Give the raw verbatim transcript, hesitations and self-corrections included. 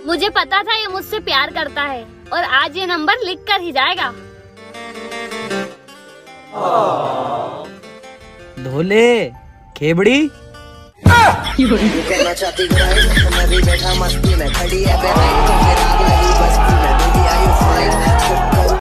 मुझे पता था ये मुझसे प्यार करता है और आज ये नंबर लिख कर ही जाएगा। धोले खेबड़ी कहना चाहती मैं भी बैठा मस्ती में खड़ी है बेबी, तो फिर आग लगी बस्ती में बेबी, आर यू फाइन?